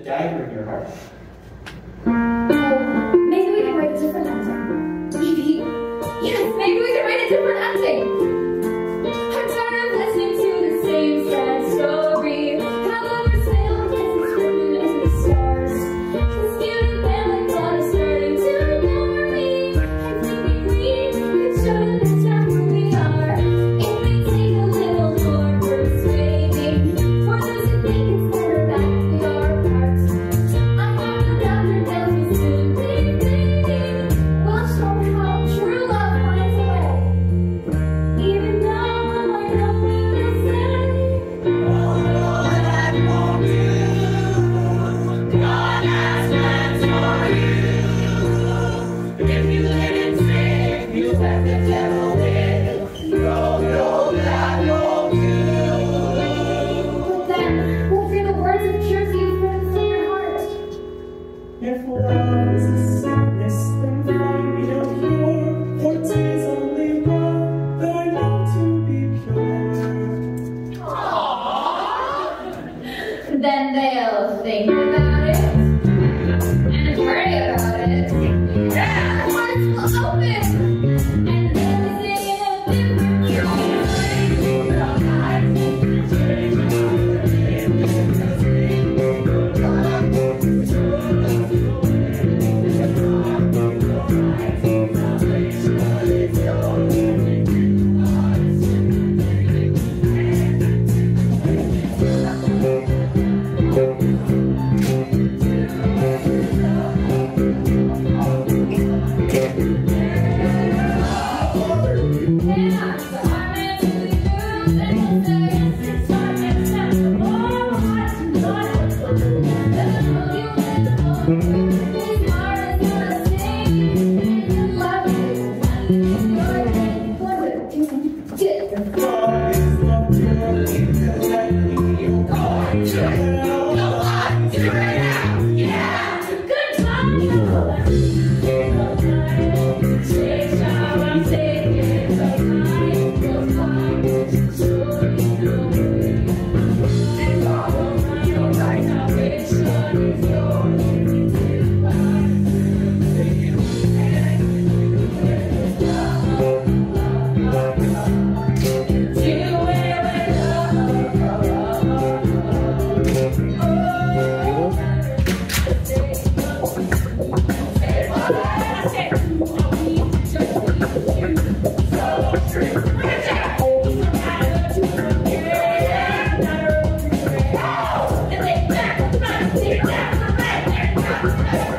dagger in your heart. Oh, maybe we can write a different ending. Maybe. Yes, maybe we can write a different ending. I'm tired of listening to the same sad story. How lovers fail gets it's written in the stars. This beauty family plot is starting to ignore me. I think we agree could show them that's not who we are. If we take a little more persuading, for those who think it's better that we are apart. I have no doubt their death will soon be fading. We'll show how true love finds a way. Even though I know what they'll say. Oh, that won't do. God has plans for you. If you let him sing, you let the devil win. No, that won't do. But then we'll hear the words of cheers you've written from your heart. If love is a sickness, then find me a cure. For 'tis only love that I know to be pure. Then they'll think about it and pray about it. Yeah, hearts will open and they'll sing a different tune. The hearts will change. Yeah.